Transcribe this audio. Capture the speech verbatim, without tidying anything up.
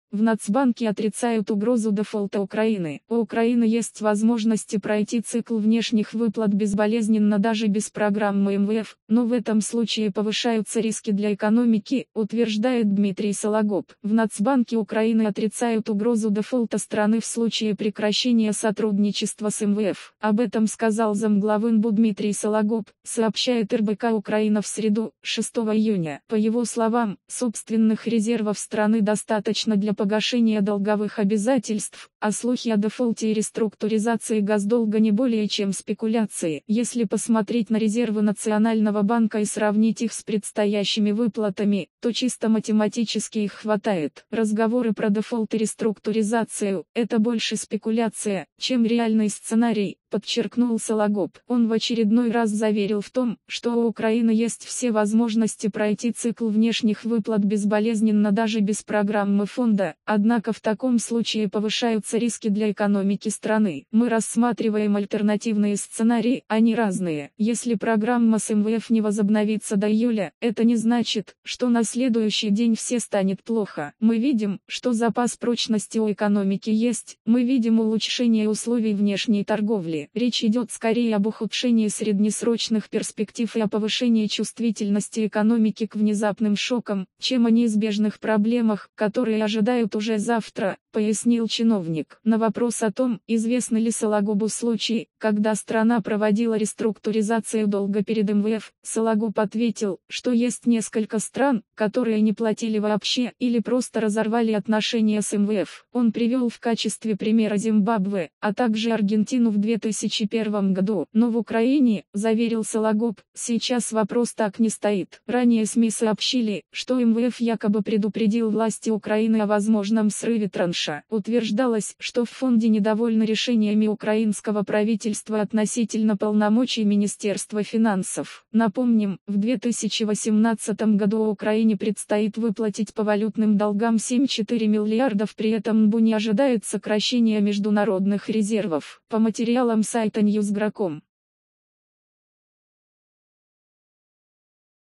В Нацбанке отрицают угрозу дефолта Украины. У Украины есть возможности пройти цикл внешних выплат безболезненно даже без программы эм вэ эф, но в этом случае повышаются риски для экономики, утверждает Дмитрий Сологуб. В Нацбанке Украины отрицают угрозу дефолта страны в случае прекращения сотрудничества с эм вэ эф. Об этом сказал замглавы эн бэ у Дмитрий Сологуб, сообщает эр бэ ка Украина в среду, шестого июня. По его словам, собственных резервов страны достаточно для погашения долговых обязательств, а слухи о дефолте и реструктуризации госдолга не более чем спекуляции. Если посмотреть на резервы Национального банка и сравнить их с предстоящими выплатами, то чисто математически их хватает. Разговоры про дефолт и реструктуризацию – это больше спекуляция, чем реальный сценарий, подчеркнул Сологуб. Он в очередной раз заверил в том, что у Украины есть все возможности пройти цикл внешних выплат безболезненно даже без программы фонда, однако в таком случае повышаются риски для экономики страны. Мы рассматриваем альтернативные сценарии, они разные. Если программа с эм вэ эф не возобновится до июля, это не значит, что на следующий день все станет плохо. Мы видим, что запас прочности у экономики есть, мы видим улучшение условий внешней торговли. Речь идет скорее об ухудшении среднесрочных перспектив и о повышении чувствительности экономики к внезапным шокам, чем о неизбежных проблемах, которые ожидают уже завтра, пояснил чиновник. На вопрос о том, известны ли Сологубу случаи, когда страна проводила реструктуризацию долга перед эм вэ эф, Сологуб ответил, что есть несколько стран, которые не платили вообще или просто разорвали отношения с эм вэ эф. Он привел в качестве примера Зимбабве, а также Аргентину в две тысячи первом году. Но в Украине, заверил Сологуб, сейчас вопрос так не стоит. Ранее СМИ сообщили, что эм вэ эф якобы предупредил власти Украины о возможном срыве транша. Утверждалось, что в фонде недовольны решениями украинского правительства относительно полномочий Министерства финансов. Напомним, в две тысячи восемнадцатом году Украине предстоит выплатить по валютным долгам семь целых четыре десятых миллиардов, при этом эн бэ у не ожидает сокращения международных резервов. По материалам сайта ньюс точка гром.